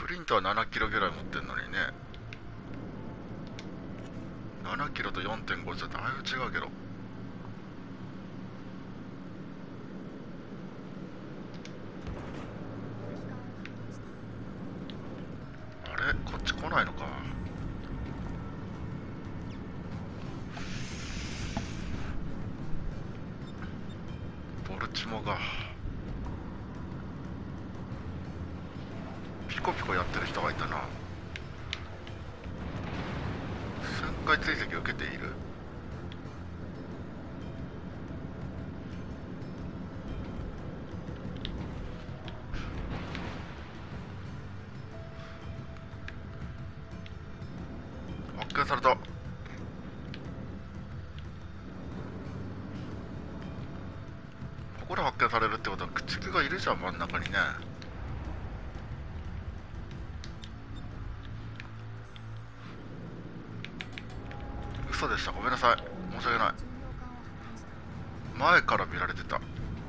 プリントは7キロぐらい持ってんのにね。7キロと 4.5 じゃだいぶ違うけど。あれこっち来ないのか。ボルチモがピコピコやってる人がいたな。旋回追跡を受けている。発見された。ここで発見されるってことは駆逐がいるじゃん、真ん中にね。嘘でした、ごめんなさい、申し訳ない。前から見られてた。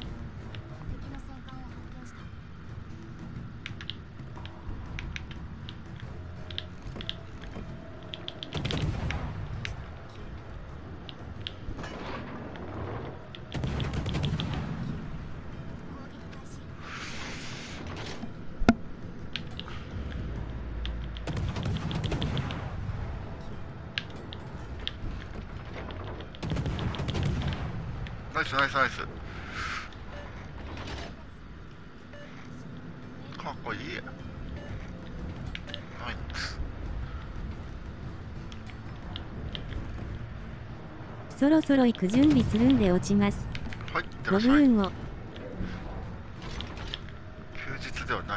ナイスナイスナイス。かっこいい。ナイス。 そろそろ行く準備するんで落ちます。 はい、いってらごっしゃい。 武運を。 休日ではない。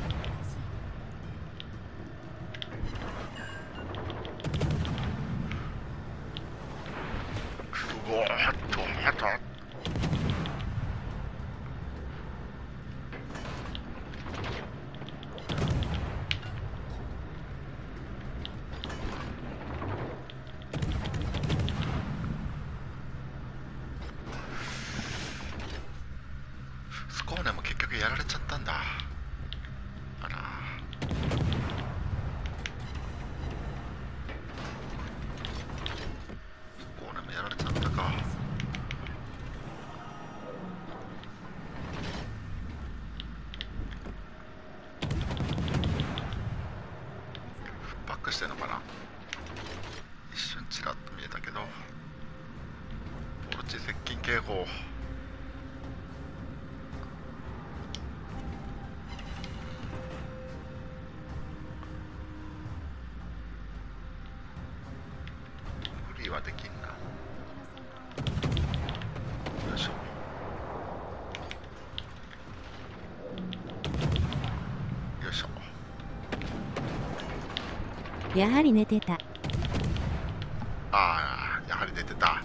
うわーっとまたスコーネも結局やられちゃったんだ。あらスコーネもやられちゃったか。バックしてんのかな。一瞬ちらっと見えたけど。ボルチ接近警報。無理はできんな。よいしょ。よいしょ。 やはり寝てた。 ああ、やはり出てた。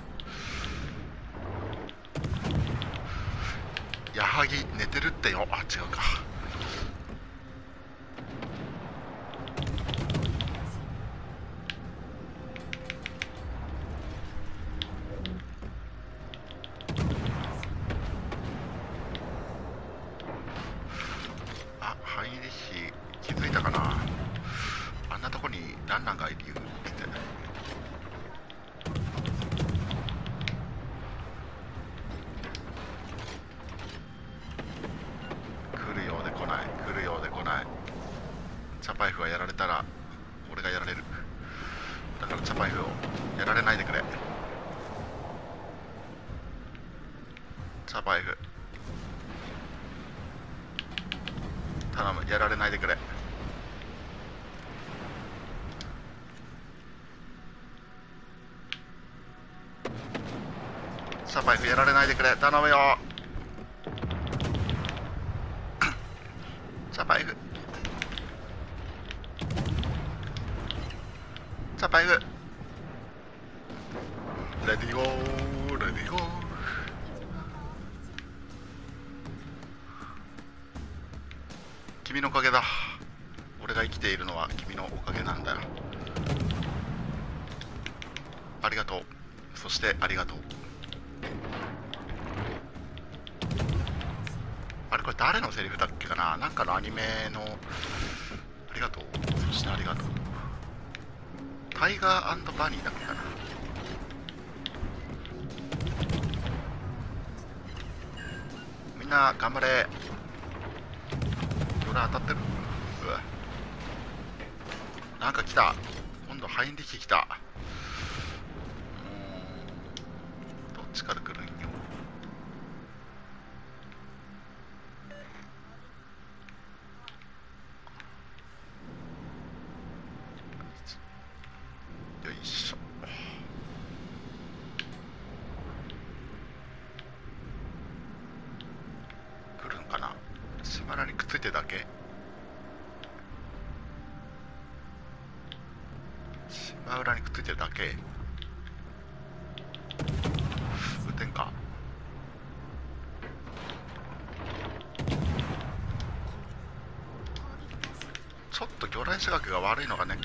矢作寝てるってよ。あ、違うか。あ、ハイリッヒ気づいたかな。あんなとこにランナーがいるって。来るようで来ない、来るようで来ない。チャパイフがやられたら俺がやられる。だからチャパイフをやられないでくれ。チャパイフ頼む、やられないでくれ。チャパイフやられないでくれ、頼むよ。チャパイフ、チャパイフ、レディーゴー、レディーゴー。君のおかげだ。俺が生きているのは君のおかげなんだよ。ありがとう。そしてありがとう。あれこれ誰のセリフだっけかな。なんかのアニメのあれりがとう。そしてありがとう。タイガーバニーだっけかな。みんな頑張れ。ドラ当たってる。うわ、なんか来た。今度ハインリヒ来た。どっちから来るんよ。よいしょ。来るんかな。島原にくっついてるだけ。島浦にくっついてるだけ。撃てんか。ちょっと魚雷射学が悪いのがネック。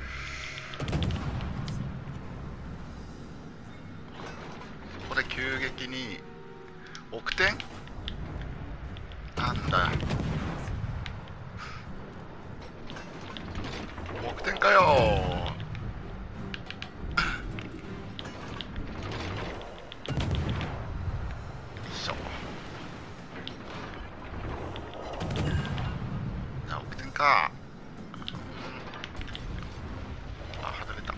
ここで急激に奥転なんだよ。奥転かよ。よいしょ。じゃあ奥転か。あ、外れた。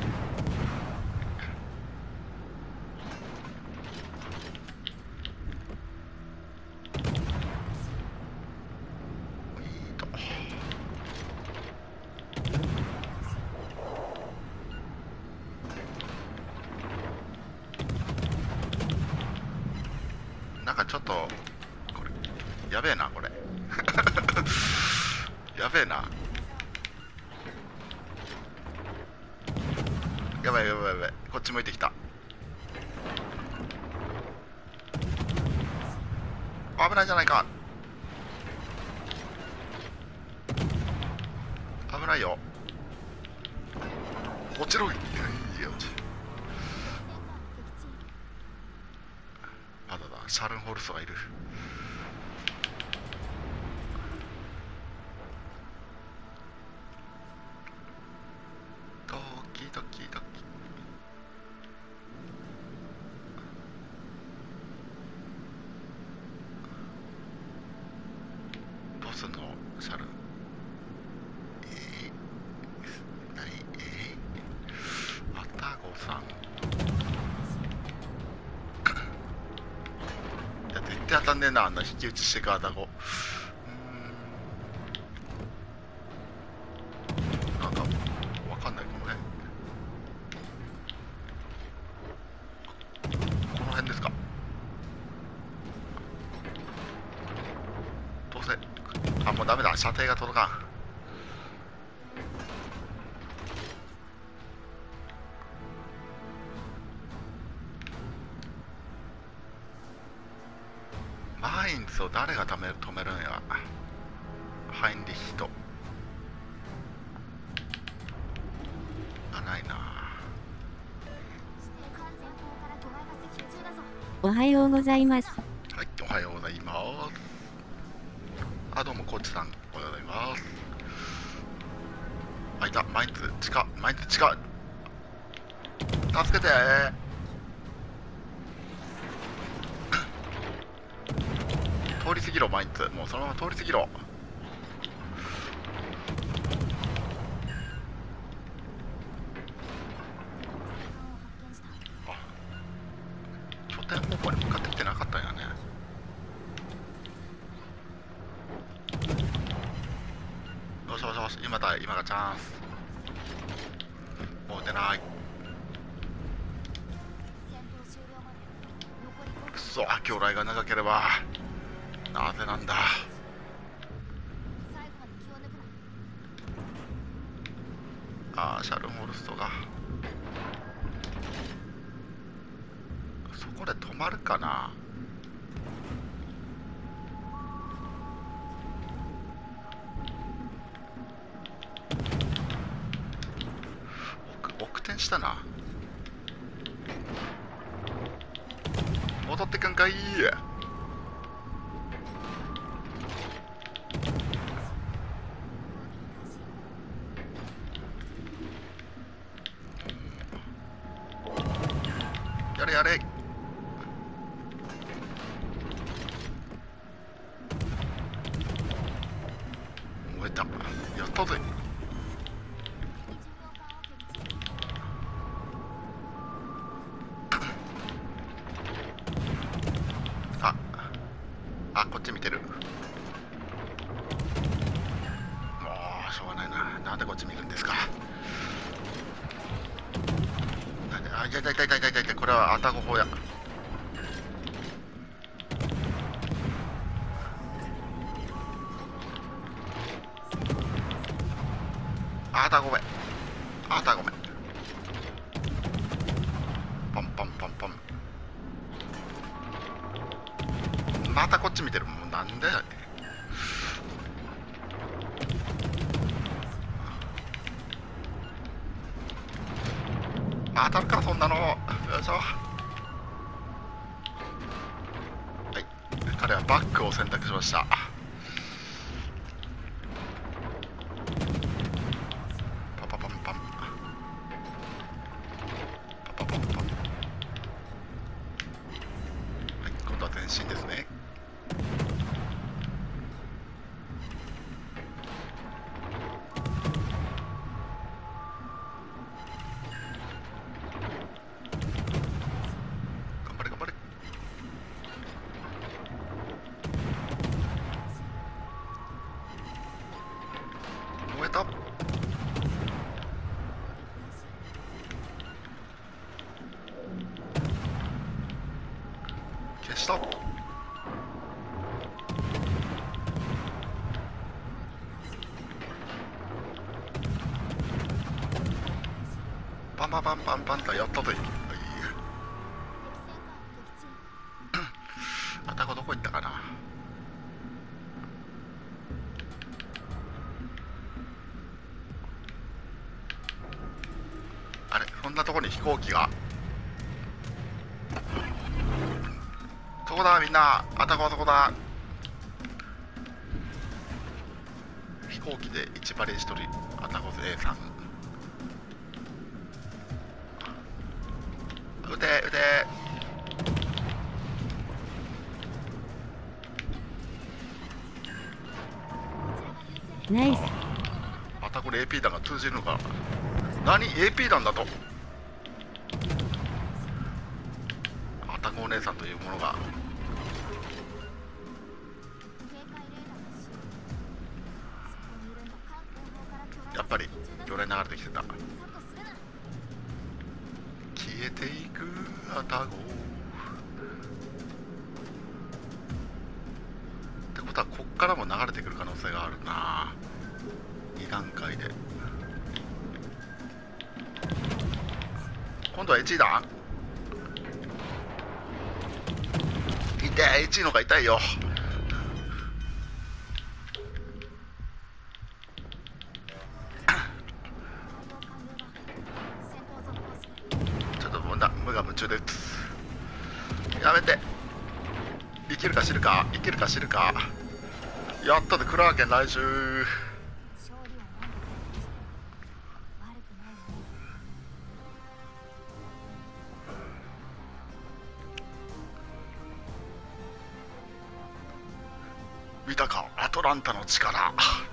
なんかちょっとこれやべえな、これやべえな。やばいやばいやばい、こっち向いてきた。危ないじゃないか。危ないよ。落ちろ。いいよ。まだだ、シャルンホルストがいる。ドキドキドキ。どうすんのシャルン。アタゴさん。いや、絶対当たんねえな、あんな引き打ちしてか、アタゴ。なんかわかんない。この辺ですか。どうせ、あ、もうダメだ、射程が届かん。マインズを誰が止めるんや。ハインリヒト。あ、ないな。 おはようございます。 はい、おはようございます。あ、どうも、コーチさん、おはようございます。あ、いた、マインズ、地下、マインズ、地下。助けてー。通り過ぎろ、マインズ。もうそのまま通り過ぎろ。あ、拠点方向に向かってきてなかったんやね。よしよしよし、今だ、今がチャンス。もう出ない。くそ、あ、魚雷が長ければ。なぜなんだ。あー、シャルンホルストがそこで止まるかな。奥転したな。戻ってくんかい。 やれやれ。燃えた。やったぜ。こっち見てる。もうしょうがないな。なんでこっち見るんですか。なんで、痛い痛い痛い痛い痛い痛い。これはアタゴ法や。あたごめん。あたごめん。パンパンパンパン。またこっち見てる。もうなんで。当たるかそんなの。よいしょ。はい、彼はバックを選択しました。パパパンパンパパパンパン。はい、今度は前進ですね。消した。パンパンパンパンパンとやったぜ。あたこどこ行ったかな。あれ、そんなところに飛行機が。そこだみんな。あたこはそこだ。飛行機で1バレ1人。あたこで A さん。撃て撃て。 ナイス。 あたこれ AP 弾が通じるのかな。何 AP 弾だと。あたこお姉さんというものが。やっぱり魚雷流れてきてた。消えていくあたごってことはこっからも流れてくる可能性があるな。2段階で今度は1弾。痛い。1のが痛いよ。ちょっともう無我夢中で撃つ。やめて。生きるか死ぬか。生きるか死ぬか。やったでクラーケン来週。見たかアトランタの力。